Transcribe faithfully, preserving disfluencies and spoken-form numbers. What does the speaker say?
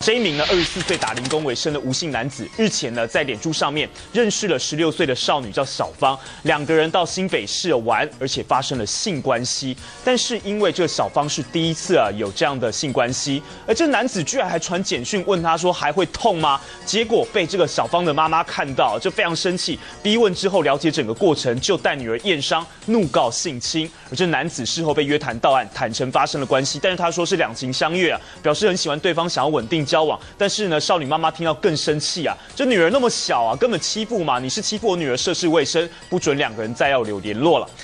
这一名呢，二十四岁打零工为生的吴姓男子，日前呢在脸书上面认识了十六岁的少女叫小芳，两个人到新北市玩，而且发生了性关系。但是因为这小芳是第一次啊有这样的性关系，而这男子居然还传简讯问她说还会痛吗？结果被这个小芳的妈妈看到，就非常生气，逼问之后了解整个过程，就带女儿验伤，怒告性侵。而这男子事后被约谈到案，坦诚发生了关系，但是他说是两情相悦啊，表示很喜欢对方，想要稳定交往。但是呢，少女妈妈听到更生气啊，这女儿那么小啊，根本欺负嘛，你是欺负我女儿涉世未深，不准两个人再要有联络了。